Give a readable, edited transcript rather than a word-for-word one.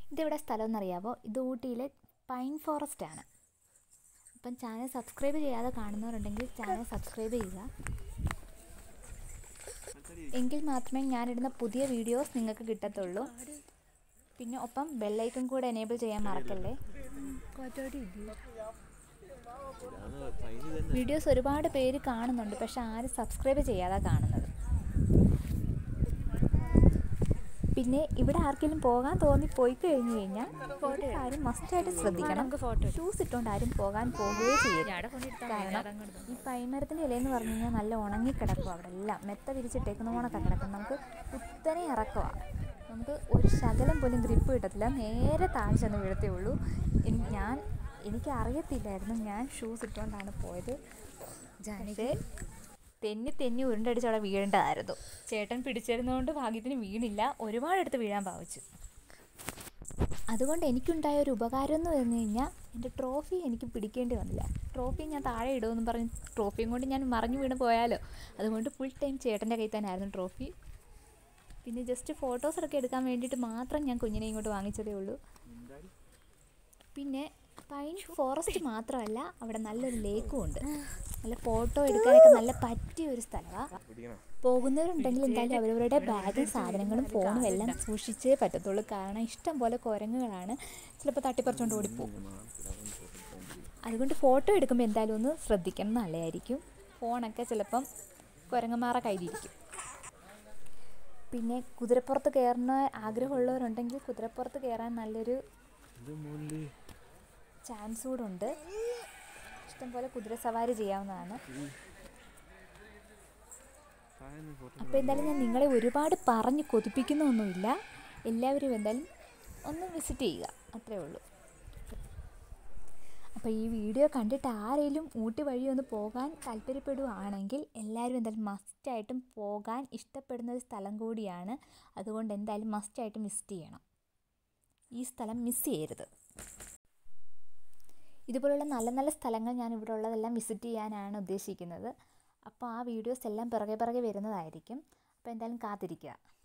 ഇതെവിടെ സ്ഥലം എന്നറിയാമോ? ഇത് ഊട്ടിയിലെ പൈൻ ഫോറസ്റ്റ് ആണ്. അപ്പം ചാനൽ സബ്സ്ക്രൈബ് ചെയ്യാതെ കാണുന്നവരുണ്ടെങ്കിൽ ചാനൽ സബ്സ്ക്രൈബ് ചെയ്യുക. എങ്കിൽ മാത്രമേ ഞാനിടുന്ന പുതിയ വീഡിയോസ് നിങ്ങൾക്ക് കിട്ടത്തുള്ളൂ. പിന്നെ ഒപ്പം ബെല്ലൈക്കൺ കൂടെ എനേബിൾ ചെയ്യാൻ മറക്കല്ലേ. വീഡിയോസ് ഒരുപാട് പേര് കാണുന്നുണ്ട്, പക്ഷെ ആരും സബ്സ്ക്രൈബ് ചെയ്യാതെ കാണുന്നത്. പിന്നെ ഇവിടെ ആർക്കെങ്കിലും പോകാൻ പോയി കഴിഞ്ഞ് കഴിഞ്ഞാൽ ആരും മസ്റ്റായിട്ട് ശ്രദ്ധിക്കണം. ഷൂസ് ഇട്ടുകൊണ്ട് ആരും പോവുകയേ ചെയ്യരുത്. കാരണം ഈ പൈമരത്തിൻ്റെ ഇലയെന്ന് പറഞ്ഞു കഴിഞ്ഞാൽ നല്ല ഉണങ്ങിക്കിടക്കും. അവിടെ എല്ലാം മെത്ത വിരിച്ചിട്ടേക്കുന്ന പോണൊക്കെ കിടക്കും. നമുക്ക് കുത്തനെ ഇറക്കമാണ്. നമുക്ക് ഒരു ശകലം പോലും ഗ്രിപ്പ് കിട്ടത്തില്ല. നേരെ താഴെ ചെന്ന് വീഴത്തേ ഉള്ളൂ. എനിക്ക് അറിയത്തില്ലായിരുന്നു. ഞാൻ ഷൂസ് ഇട്ടുകൊണ്ടാണ് പോയത്. പക്ഷേ തെന്നി ഉരുണ്ടടിച്ച് അവിടെ വീഴേണ്ടതായിരുന്നു. ചേട്ടൻ പിടിച്ചിരുന്നതുകൊണ്ട് ഭാഗ്യത്തിന് വീണില്ല. ഒരുപാടെടുത്ത് വീഴാൻ ഭാവിച്ചു. അതുകൊണ്ട് എനിക്കുണ്ടായ ഒരു ഉപകാരം എന്ന് പറഞ്ഞു കഴിഞ്ഞാൽ എൻ്റെ ട്രോഫി എനിക്ക് പിടിക്കേണ്ടി വന്നില്ല. ട്രോഫി ഞാൻ താഴെ ഇടുമെന്ന് പറഞ്ഞ് ട്രോഫിയും കൊണ്ട് ഞാൻ മറിഞ്ഞു വീണ് പോയാലോ. അതുകൊണ്ട് ഫുൾ ടൈം ചേട്ടൻ്റെ കയ്യിൽ തന്നെ ആയിരുന്നു ട്രോഫി. പിന്നെ ജസ്റ്റ് ഫോട്ടോസൊക്കെ എടുക്കാൻ വേണ്ടിയിട്ട് മാത്രം ഞാൻ കുഞ്ഞിനെ ഇങ്ങോട്ട് വാങ്ങിച്ചതേ ഉള്ളൂ. പിന്നെ പൈൻ ഫോറസ്റ്റ് മാത്രമല്ല, അവിടെ നല്ലൊരു ലേക്കും ഉണ്ട്. നല്ല ഫോട്ടോ എടുക്കാനൊക്കെ നല്ല പറ്റിയ ഒരു സ്ഥലമാണ്. പോകുന്നവരുണ്ടെങ്കിൽ എന്തായാലും അവരവരുടെ ബാഗും സാധനങ്ങളും ഫോണും എല്ലാം സൂക്ഷിച്ചേ പറ്റത്തുള്ളൂ. കാരണം ഇഷ്ടം പോലെ കുരങ്ങുകളാണ്. ചിലപ്പോൾ തട്ടിപ്പറിച്ചുകൊണ്ട് ഓടിപ്പോകും. അതുകൊണ്ട് ഫോട്ടോ എടുക്കുമ്പോൾ എന്തായാലും ഒന്ന് ശ്രദ്ധിക്കണം, നല്ലതായിരിക്കും. ഫോണൊക്കെ ചിലപ്പം കുരങ്ങന്മാരുടെ കയ്യിലിരിക്കും. പിന്നെ കുതിരപ്പുറത്ത് കയറുന്ന ആഗ്രഹമുള്ളവരുണ്ടെങ്കിൽ കുതിരപ്പുറത്ത് കയറാൻ നല്ലൊരു ചാൻസ് കൂടെ ഉണ്ട്. ഇഷ്ടംപോലെ കുതിര സവാരി ചെയ്യാവുന്നതാണ്. അപ്പോൾ എന്തായാലും ഞാൻ നിങ്ങളെ ഒരുപാട് പറഞ്ഞ് കൊതിപ്പിക്കുന്നൊന്നുമില്ല. എല്ലാവരും എന്തായാലും ഒന്ന് വിസിറ്റ് ചെയ്യുക, അത്രേ ഉള്ളൂ. അപ്പോൾ ഈ വീഡിയോ കണ്ടിട്ട് ആരെങ്കിലും ഊട്ടി വഴി ഒന്ന് പോകാൻ താല്പര്യപ്പെടുകയാണെങ്കിൽ എല്ലാവരും എന്തായാലും മസ്റ്റായിട്ടും പോകാൻ ഇഷ്ടപ്പെടുന്ന ഒരു സ്ഥലം കൂടിയാണ്. അതുകൊണ്ട് എന്തായാലും മസ്റ്റായിട്ടും വിസിറ്റ് ചെയ്യണം. ഈ സ്ഥലം മിസ് ചെയ്യരുത്. ഇതുപോലുള്ള നല്ല നല്ല സ്ഥലങ്ങൾ ഞാൻ ഇവിടെ ഉള്ളതെല്ലാം വിസിറ്റ് ചെയ്യാനാണ് ഉദ്ദേശിക്കുന്നത്. അപ്പോൾ ആ വീഡിയോസ് എല്ലാം പിറകെ വരുന്നതായിരിക്കും. അപ്പോൾ എന്തായാലും കാത്തിരിക്കുക.